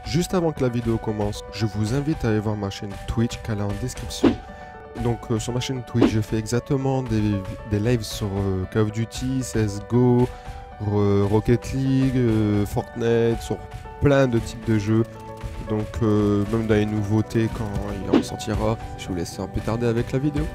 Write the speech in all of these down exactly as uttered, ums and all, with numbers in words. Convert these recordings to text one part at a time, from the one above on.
Juste avant que la vidéo commence, je vous invite à aller voir ma chaîne Twitch qu'elle est en description. Donc euh, sur ma chaîne Twitch, je fais exactement des, des lives sur euh, Call of Duty, C S G O, euh, Rocket League, euh, Fortnite, sur plein de types de jeux. Donc euh, même dans les nouveautés quand il en sortira, je vous laisse un peu tarder avec la vidéo.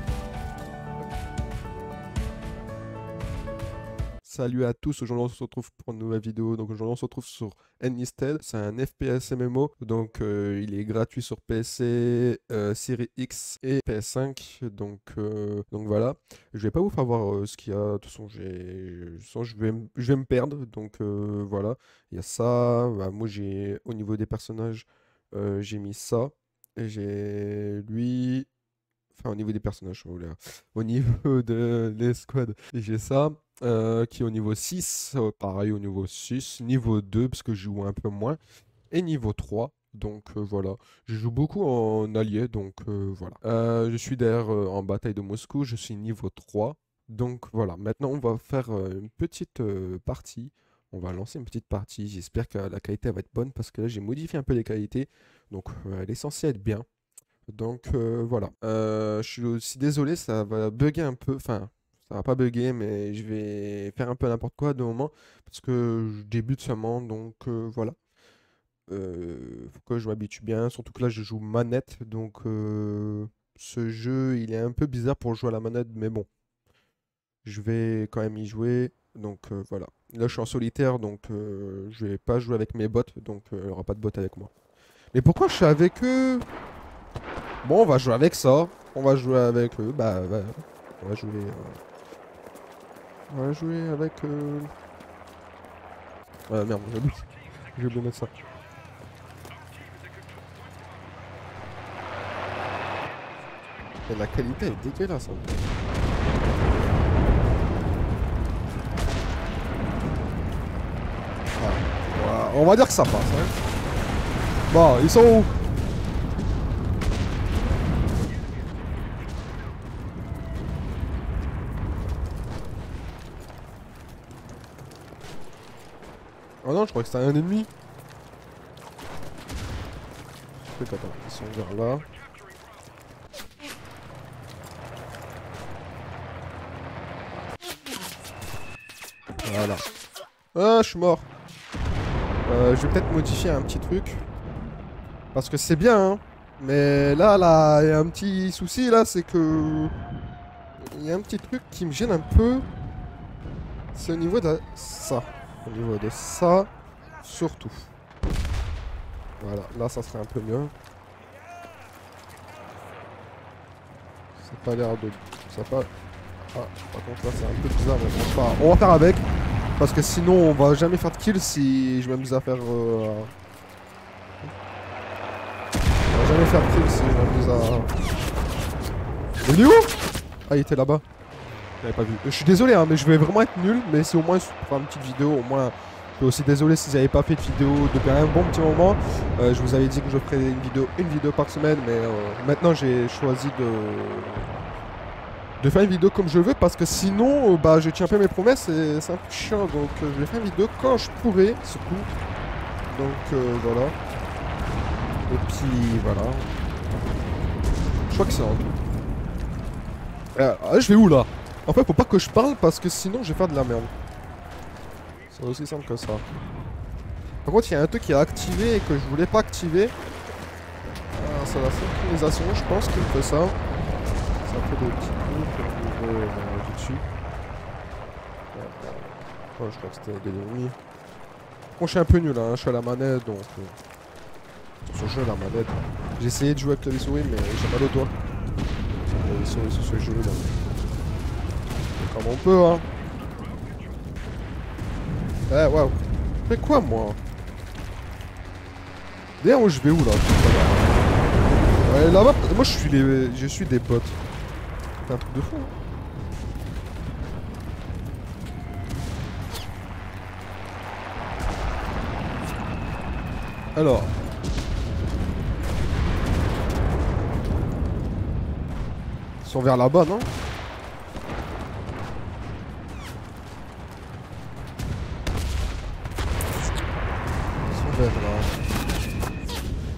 Salut à tous, aujourd'hui on se retrouve pour une nouvelle vidéo. Donc aujourd'hui on se retrouve sur Enlisted, c'est un F P S M M O, donc euh, il est gratuit sur P C, euh, Series X et P S cinq, donc, euh, donc voilà. Je vais pas vous faire voir euh, ce qu'il y a, de toute façon, j'ai... je vais, m- je vais me perdre, donc euh, voilà. Il y a ça, bah, moi j'ai, au niveau des personnages, euh, j'ai mis ça, et j'ai lui... Enfin, au niveau des personnages, je voulais dire. Au niveau de l'escouade, j'ai ça, euh, qui est au niveau six, euh, pareil au niveau six, niveau deux, parce que je joue un peu moins, et niveau trois, donc euh, voilà. Je joue beaucoup en allié, donc euh, voilà. Euh, je suis d'ailleurs euh, en bataille de Moscou, je suis niveau trois, donc voilà. Maintenant, on va faire euh, une petite euh, partie. On va lancer une petite partie, j'espère que la qualité elle va être bonne, parce que là, j'ai modifié un peu les qualités, donc euh, elle est censée être bien. Donc euh, voilà. Euh, je suis aussi désolé, ça va bugger un peu. Enfin, ça va pas bugger, mais je vais faire un peu n'importe quoi de moment. Parce que je débute seulement. Donc euh, voilà. Euh, faut que je m'habitue bien. Surtout que là, je joue manette. Donc euh, ce jeu, il est un peu bizarre pour jouer à la manette. Mais bon, je vais quand même y jouer. Donc euh, voilà. Là, je suis en solitaire. Donc euh, je vais pas jouer avec mes bots. Donc euh, il n'y aura pas de bots avec moi. Mais pourquoi je suis avec eux? Bon, on va jouer avec ça. On va jouer avec eux. Bah, bah, on va jouer. euh, On va jouer avec. Euh... Ah merde, j'ai oublié. J'ai oublié de mettre ça. Et la qualité est dégueulasse. Hein. Ah, voilà. On va dire que ça passe. Hein. Bon, ils sont où? Oh non, je crois que c'était un ennemi. Je sais qu'attends, ils sont vers là. Voilà. Ah, je suis mort. Euh, je vais peut-être modifier un petit truc. Parce que c'est bien, hein. Mais là, là, il y a un petit souci, là, c'est que... Il y a un petit truc qui me gêne un peu. C'est au niveau de ça. Au niveau de ça, surtout. Voilà, là, ça serait un peu mieux. Ça n'a pas l'air de... Ça a pas... Ah, par contre, là, c'est un peu bizarre, mais bon, pas... On va faire avec. Parce que sinon, on va jamais faire de kill si je m'amuse à faire... Euh... On va jamais faire de kill si je m'amuse à... Il est où? Ah, il était là-bas. J'avais pas vu. Je suis désolé, hein, mais je vais vraiment être nul. Mais c'est au moins pour une petite vidéo, au moins... Je suis aussi désolé si vous n'avez pas fait de vidéo depuis un bon petit moment. Euh, je vous avais dit que je ferais une vidéo, une vidéo par semaine, mais euh, maintenant j'ai choisi de... de faire une vidéo comme je veux parce que sinon, euh, bah, je tiens pas mes promesses et c'est un peu chiant. Donc euh, je vais faire une vidéo quand je pourrai, surtout. Donc euh, voilà. Et puis voilà. Je crois que c'est en tout. Euh, ah, je vais où là? En fait, faut pas que je parle parce que sinon je vais faire de la merde. C'est aussi simple que ça. Par contre, il y a un truc qui est activé et que je voulais pas activer. Ah, c'est la synchronisation, je pense qu'il me fait ça. Ça fait des petits trucs au niveau euh, du dessus. Oh, je crois que c'était des ennemis. Bon, je suis un peu nul, hein. Je suis à la manette donc. Euh, sur ce jeu, la manette. J'ai essayé de jouer avec clavier souris, mais j'ai mal au doigt. Clavier souris sur ce jeu là. Comme on peut, hein. Eh, waouh. Je fais quoi, moi? D'ailleurs, moi, je vais où, là? Ouais, là-bas, moi, je suis, les... je suis des potes. C'est un truc de fou, hein. Alors. Ils sont vers là-bas, non? Ils sont vers là.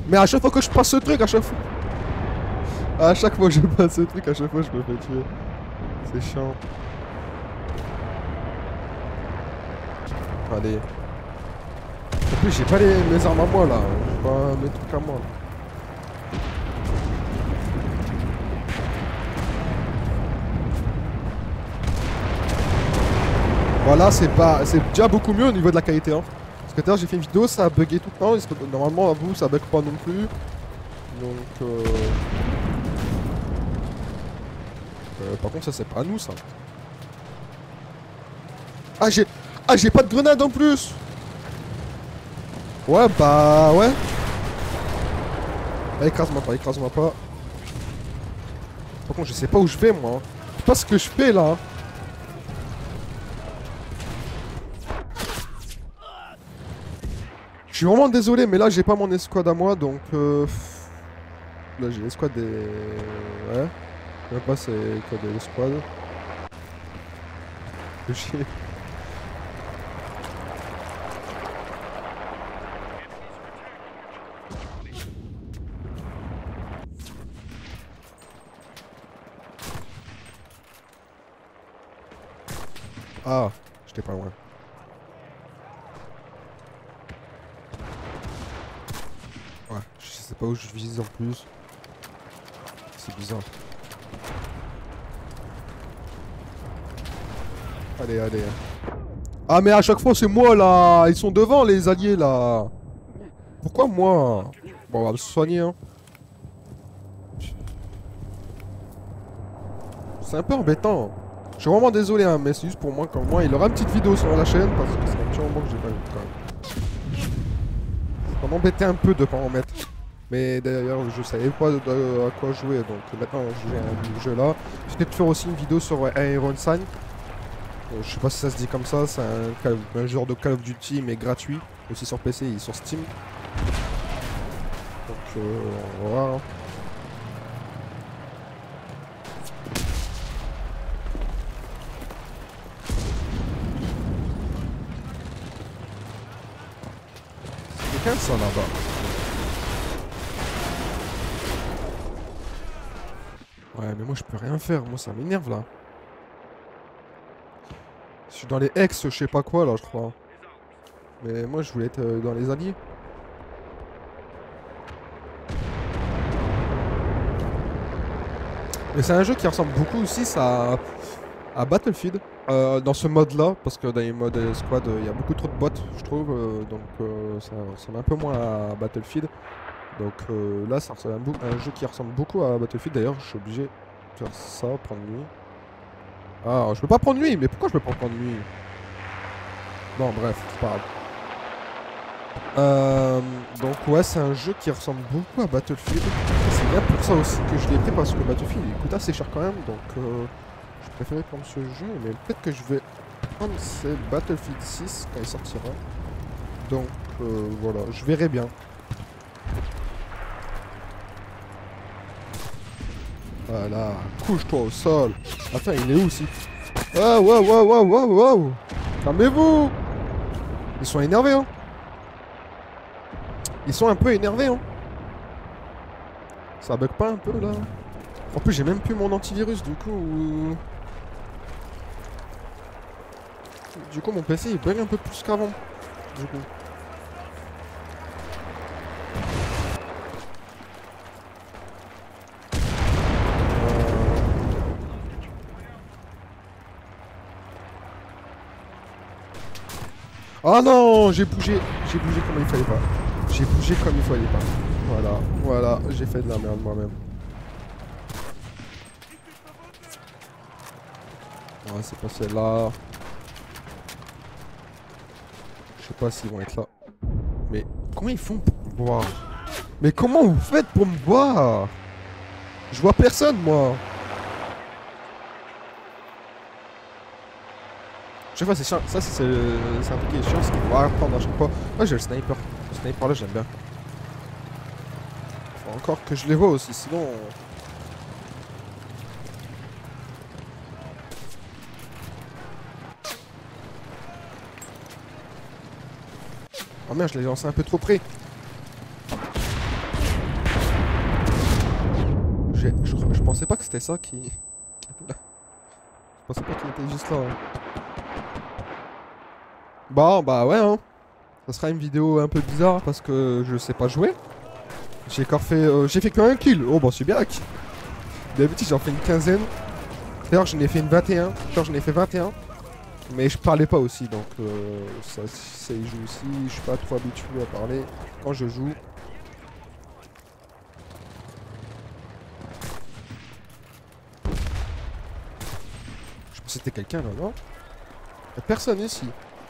Mais à chaque fois que je passe ce truc, à chaque fois... À chaque fois que je passe ce truc, à chaque fois je me fais tuer. C'est chiant. Allez. En plus j'ai pas les, mes armes à moi là. J'ai pas mes trucs à moi. Voilà, c'est pas, c'est déjà beaucoup mieux au niveau de la qualité. Hein. Parce que tout à l'heure j'ai fait une vidéo, ça a bugué tout le temps. Et normalement à vous ça bug pas non plus. Donc euh... Euh, par contre ça c'est pas à nous ça. Ah j'ai... Ah j'ai pas de grenade en plus. Ouais bah ouais. Ah, écrase-moi pas, écrase-moi pas. Par contre je sais pas où je vais moi. Je sais pas ce que je fais là. Je suis vraiment désolé mais là j'ai pas mon escouade à moi donc euh... Là j'ai l'escouade des... Ouais. Je sais même pas c'est quoi des escouades. Que chier. Ah, j'étais pas loin. Ouais, je sais pas où je vise en plus. C'est bizarre. Allez, allez. Ah mais à chaque fois c'est moi là. Ils sont devant les alliés là. Pourquoi moi? Bon on va se soigner hein. C'est un peu embêtant. Je suis vraiment désolé hein, mais c'est juste pour moi, comme moi, il aura une petite vidéo sur la chaîne parce que c'est un petit moment que j'ai pas eu quand même. Ça m'embêtait un peu de pas en mettre. Mais d'ailleurs je savais pas de, de, à quoi jouer donc maintenant j'ai un jeu là. Je vais peut-être faire aussi une vidéo sur Iron Sign. Euh, je sais pas si ça se dit comme ça, c'est un, un genre de Call of Duty mais gratuit. Aussi sur P C et sur Steam. Donc euh, on va voir. Hein. Ça là-bas. Ouais mais moi je peux rien faire, moi ça m'énerve là. Je suis dans les ex je sais pas quoi là je crois. Mais moi je voulais être euh, dans les alliés. Mais c'est un jeu qui ressemble beaucoup aussi ça, à Battlefield. Euh, dans ce mode là, parce que dans les modes squad il euh, y a beaucoup trop de bots je trouve. Euh, donc euh, ça ressemble un peu moins à Battlefield. Donc euh, là ça ressemble à un, un jeu qui ressemble beaucoup à Battlefield. D'ailleurs je suis obligé de faire ça, prendre nuit. Ah je peux pas prendre nuit, mais pourquoi je peux pas prendre nuit? Bon bref, c'est pas grave. Euh, donc ouais c'est un jeu qui ressemble beaucoup à Battlefield. C'est bien pour ça aussi que je l'ai pris parce que Battlefield il coûte assez cher quand même. Donc euh, je préférais prendre ce jeu. Mais peut-être que je vais prendre c'est Battlefield six quand il sortira. Donc euh, voilà, je verrai bien. Voilà, couche-toi au sol. Attends, il est où aussi? Ah, wow, wow, wow, wow, wow. Calmez-vous. Ils sont énervés, hein. Ils sont un peu énervés, hein. Ça bug pas un peu, là? En plus, j'ai même plus mon antivirus, du coup... Du coup, mon P C, il bug un peu plus qu'avant. Du coup. Oh non, j'ai bougé, j'ai bougé comme il fallait pas. J'ai bougé comme il fallait pas. Voilà, voilà, j'ai fait de la merde moi-même. Ouais, c'est pas celle-là. Je sais pas s'ils vont être là. Mais comment ils font pour me voir? Mais comment vous faites pour me voir? Je vois personne moi. Chaque fois c'est chiant, ça c'est un truc qui est chiant, c'est qu'il faut reprendre à chaque fois. Moi j'ai le sniper, le sniper là j'aime bien. Faut encore que je les vois aussi, sinon... Oh merde, je l'ai lancé un peu trop près. Je, je pensais pas que c'était ça qui... Je pensais pas qu'il était juste là. Hein. Bon, bah ouais, hein. Ça sera une vidéo un peu bizarre parce que je sais pas jouer. J'ai encore fait... Euh, j'ai fait qu'un kill. Oh, bah c'est bien. D'habitude, j'en fais une quinzaine. D'ailleurs, j'en ai fait une vingt et un. D'ailleurs, j'en ai fait vingt et un. Mais je parlais pas aussi, donc euh, ça, ça y joue aussi. Je suis pas trop habitué à parler quand je joue. Je pensais que c'était quelqu'un là, non? Y'a personne ici.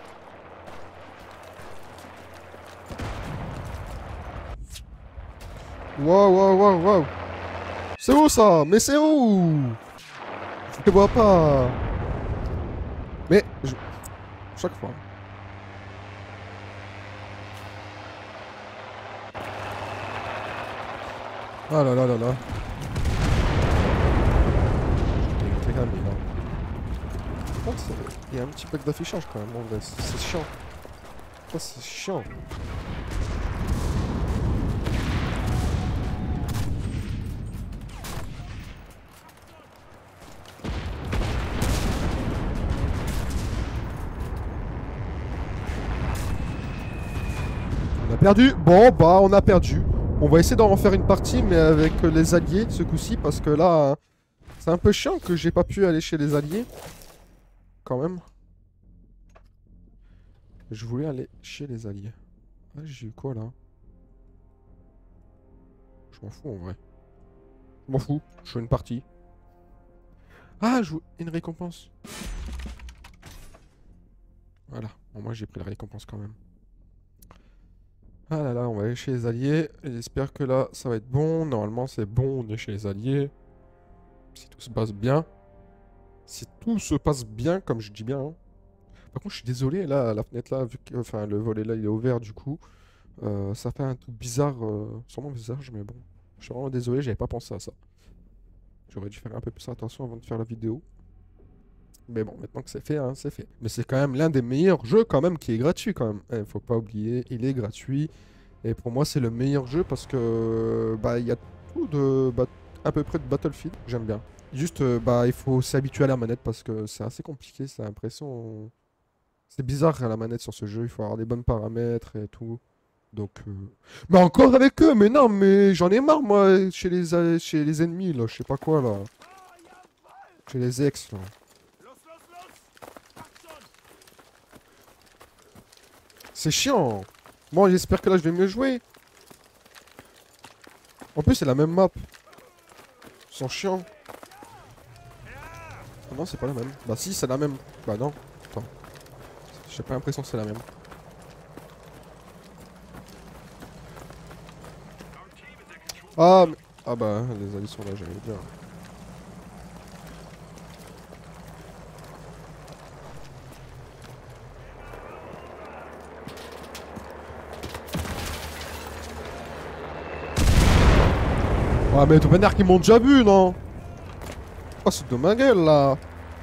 Wow, wow, wow, wow. C'est où ça? Mais c'est où? Je ne vois pas. Mais, je... chaque fois. Ah là là là là. J'ai calmé là. Oh, il y a un petit bug d'affichage quand même, en vrai. C'est chiant. Oh, c'est chiant. On a perdu. Bon, bah, on a perdu. On va essayer d'en refaire une partie, mais avec les alliés ce coup-ci, parce que là, hein, c'est un peu chiant que j'ai pas pu aller chez les alliés. Quand même. Je voulais aller chez les alliés. Ah, j'ai eu quoi là? Je m'en fous en vrai. Je m'en fous. Je fais une partie. Ah, je veux une récompense. Voilà. Bon, moi, j'ai pris la récompense quand même. Ah là là, on va aller chez les alliés. J'espère que là, ça va être bon. Normalement, c'est bon, on est chez les alliés. Si tout se passe bien. Si tout se passe bien, comme je dis bien. Hein. Par contre, je suis désolé, là, la fenêtre là, vu que, enfin, le volet là, il est ouvert du coup. Euh, ça fait un truc bizarre, euh, sûrement visage, mais bon. Je suis vraiment désolé, j'avais pas pensé à ça. J'aurais dû faire un peu plus attention avant de faire la vidéo. Mais bon, maintenant que c'est fait, hein, c'est fait. Mais c'est quand même l'un des meilleurs jeux quand même qui est gratuit quand même. Eh, faut pas oublier, il est gratuit. Et pour moi, c'est le meilleur jeu parce que bah il y a tout de bah, à peu près de Battlefield. J'aime bien. Juste, euh, bah il faut s'habituer à la manette parce que c'est assez compliqué. C'est l'impression, c'est bizarre à la manette sur ce jeu. Il faut avoir des bons paramètres et tout. Donc, euh... mais encore avec eux. Mais non, mais j'en ai marre moi chez les euh, chez les ennemis là. Je sais pas quoi là. Chez les ex là. C'est chiant. Moi, j'espère que là, je vais mieux jouer. En plus, c'est la même map. Ils sont chiants. Ah non, c'est pas la même. Bah si, c'est la même. Bah non. Attends. J'ai pas l'impression que c'est la même. Ah, mais... Ah bah, les alliés sont là, j'allais dire. Ah mais tout manière qu'ils m'ont déjà vu, non? Oh, c'est de ma gueule, là.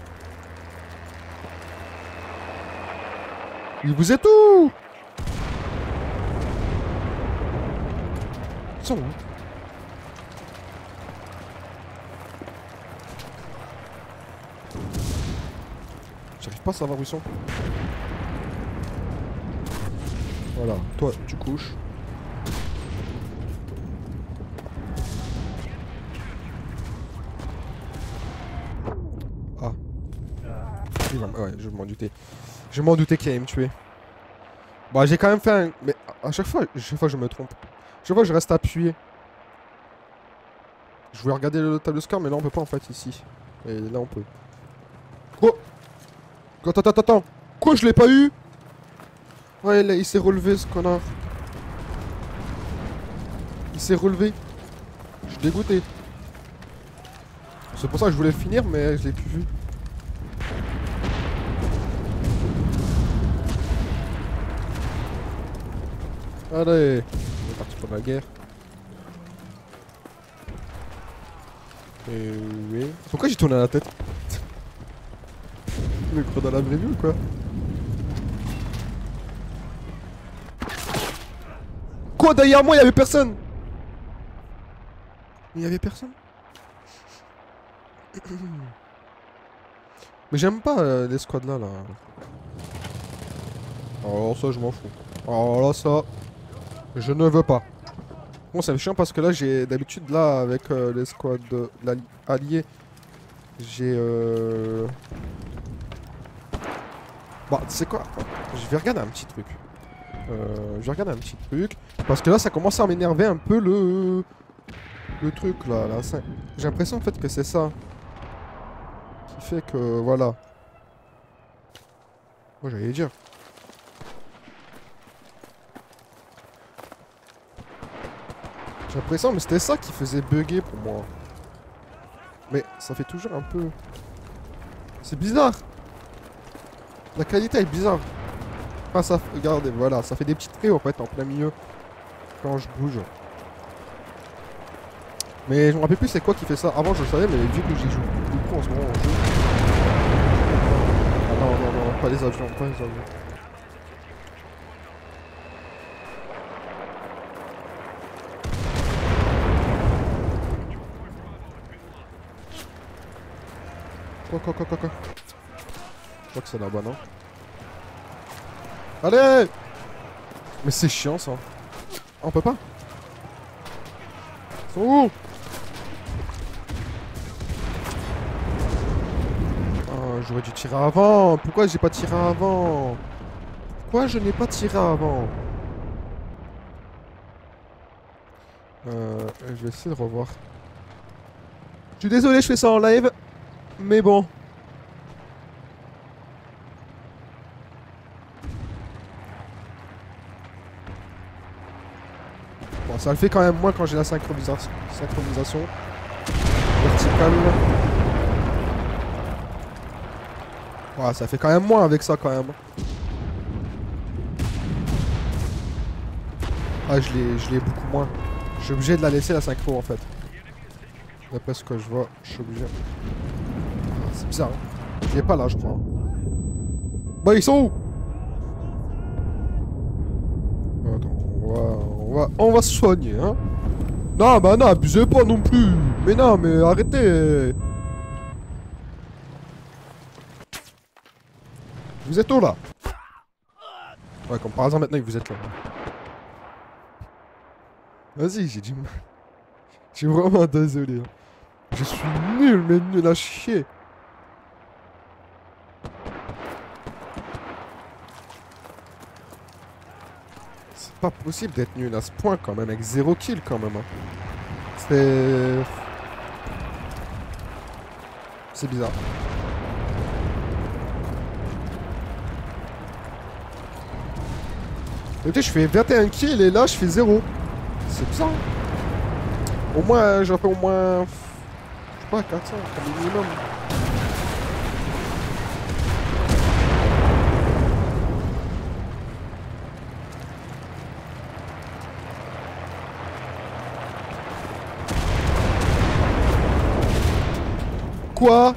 Il vous est où? Ils sont où? J'arrive pas à savoir où ils sont. Voilà, toi, tu couches. Ah. Ouais, je m'en doutais. Je m'en doutais qu'il allait me tuer. Bon, j'ai quand même fait un... Mais à chaque fois, chaque fois je me trompe. Chaque fois je reste appuyé. Je voulais regarder le tableau score, mais là on peut pas en fait ici. Et là on peut. Oh! Attends, attends, attends! Quoi, je l'ai pas eu? Ouais, là, il s'est relevé ce connard. Il s'est relevé. Je suis dégoûté. C'est pour ça que je voulais finir, mais je l'ai plus vu. Allez, on est parti pour la guerre. Et oui. Pourquoi j'ai tourné la tête? Le gros dans la vraie vie ou quoi? Quoi, derrière moi, il y avait personne? Il y avait personne? Mais j'aime pas euh, les squads là, là. Alors ça, je m'en fous. Alors là, ça, je ne veux pas. Bon, ça me chiant parce que là, j'ai d'habitude, là, avec euh, les squads euh, l'alli- alliés, j'ai... Euh... Bah, tu sais quoi? Je vais regarder un petit truc. Euh, je vais regarder un petit truc. Parce que là, ça commence à m'énerver un peu le... Le truc, là. là ça- J'ai l'impression, en fait, que c'est ça. Qui fait que, voilà. Moi, j'allais dire. J'ai l'impression, mais c'était ça qui faisait bugger pour moi. Mais ça fait toujours un peu... C'est bizarre. La qualité est bizarre. Ah ça, regardez, voilà, ça fait des petits traits en fait en plein milieu. Quand je bouge. Mais je me rappelle plus c'est quoi qui fait ça. Avant je le savais, mais vu que j'y joue beaucoup en ce moment en jeu. Ah non, non, non, pas les avions, pas les avions. Quoi, quoi, quoi, quoi, quoi. Je crois que c'est là-bas, non? Allez! Mais c'est chiant ça. Ah, on peut pas? Ils sont où? Oh, j'aurais dû tirer avant. Pourquoi j'ai pas tiré avant? Pourquoi je n'ai pas tiré avant? Euh, je vais essayer de revoir. Je suis désolé, je fais ça en live. Mais bon. Bon, ça le fait quand même moins quand j'ai la synchronisation. Synchronisation. Verticale. Ouais, ça fait quand même moins avec ça quand même. Ah, je l'ai je l'ai beaucoup moins. Je suis obligé de la laisser la synchro en fait. D'après ce que je vois, je suis obligé. Ah, c'est bizarre. Hein. Il est pas là, je crois. Bah, ils sont où? Attends, on va, on va, on va se soigner, hein. Non, bah non, abusez pas non plus. Mais non, mais arrêtez. Vous êtes où là? Ouais, comme par hasard maintenant que vous êtes là. Vas-y, j'ai dit. Je suis vraiment désolé. Hein. Je suis nul, mais nul à chier. C'est pas possible d'être nul à ce point quand même, avec zéro kill quand même. Hein. C'est... C'est bizarre. Écoutez, je fais vingt et un kills et là je fais zéro. C'est bizarre. Au moins, j'en fais au moins... Je sais pas, quatre cents, comme minimum. Quoi?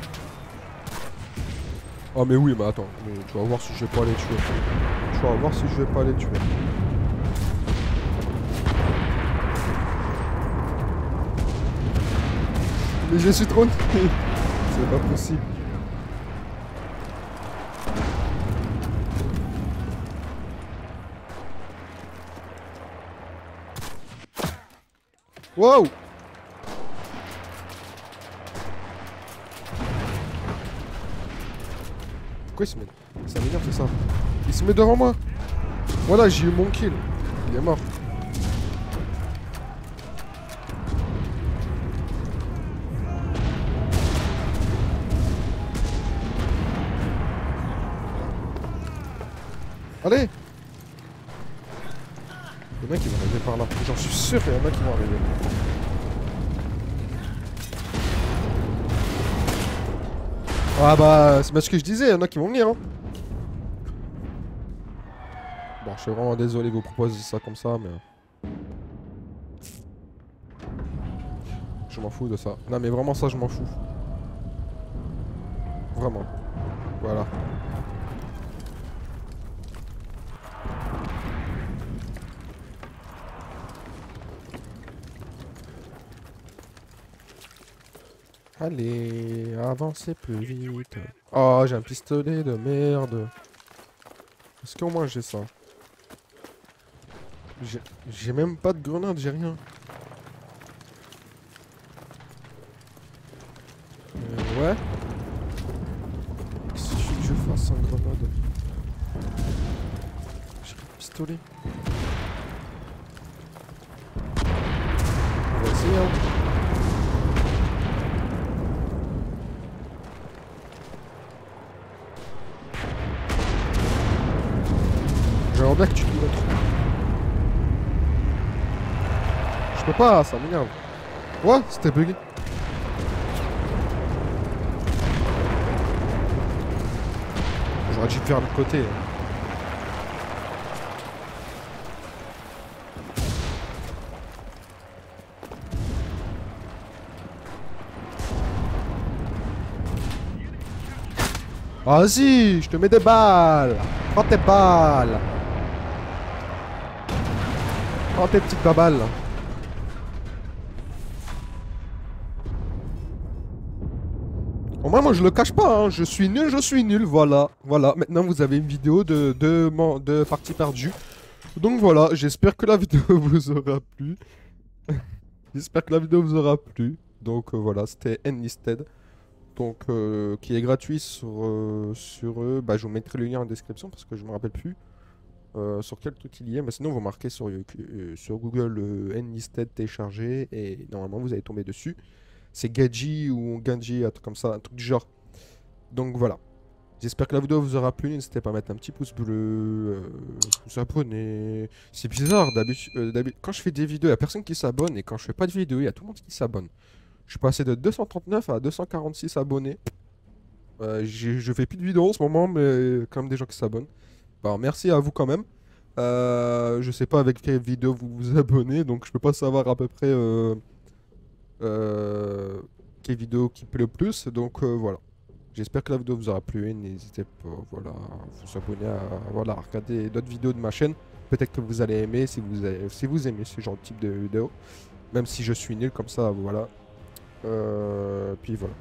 Oh mais oui, mais attends, mais tu vas voir si je vais pas les tuer. Tu vas voir si je vais pas les tuer. Mais je suis trop nul. C'est pas possible. Wow! Pourquoi il se met... Ça m'énerve, c'est ça. Il se met devant moi. Voilà, j'ai eu mon kill. Il est mort. Allez! Il y en a qui vont arriver par là. J'en suis sûr qu'il y en a qui vont arriver. Ah bah, c'est pas ce que je disais, il y en a qui vont venir. Hein. Bon, je suis vraiment désolé de vous proposer ça comme ça, mais... Je m'en fous de ça. Non mais vraiment ça, je m'en fous. Vraiment. Voilà. Allez, avancez plus vite. Oh, j'ai un pistolet de merde. Est-ce qu'au moins j'ai ça? J'ai même pas de grenade, j'ai rien. Euh, ouais. Si je, je fasse un grenade. J'ai un pistolet. On va essayer, hein. J'aimerais bien que tu te montres. Je peux pas, ça m'énerve. Ouais, c'était bugué. J'aurais dû faire le côté. Vas-y, je te mets des balles. Prends tes balles. Prends tes petites babales. Au moins, moi, je le cache pas, hein. Je suis nul, je suis nul, voilà. Voilà, maintenant, vous avez une vidéo de, de, de partie perdue. Donc voilà, j'espère que la vidéo vous aura plu. J'espère que la vidéo vous aura plu. Donc euh, voilà, c'était Enlisted. Donc, euh, qui est gratuit sur, euh, sur eux. Bah, je vous mettrai le lien en description parce que je me rappelle plus euh, sur quel truc il y est. Mais sinon, vous marquez sur, euh, sur Google euh, Enlisted téléchargé et normalement, vous allez tomber dessus. C'est Gadji ou Ganji, un truc comme ça, un truc du genre. Donc voilà. J'espère que la vidéo vous aura plu. N'hésitez pas à mettre un petit pouce bleu, euh, vous abonner. C'est bizarre, d'habitude, euh, quand je fais des vidéos, il n'y a personne qui s'abonne. Et quand je fais pas de vidéo, il y a tout le monde qui s'abonne. Je suis passé de deux cent trente-neuf à deux cent quarante-six abonnés. Euh, je fais plus de vidéos en ce moment, mais quand même des gens qui s'abonnent. Bon, merci à vous quand même. Euh, je sais pas avec quelle vidéo vous vous abonnez, donc je peux pas savoir à peu près euh, euh, quelle vidéo qui plaît le plus. Donc euh, voilà. J'espère que la vidéo vous aura plu. N'hésitez pas, voilà, à vous abonner à, voilà, à regarder d'autres vidéos de ma chaîne. Peut-être que vous allez aimer si vous, avez, si vous aimez ce genre de type de vidéo. Même si je suis nul comme ça, voilà. Euh, puis voilà.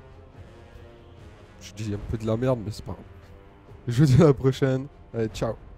Je dis un peu de la merde, mais c'est pas grave. Je vous dis à la prochaine. Allez, ciao.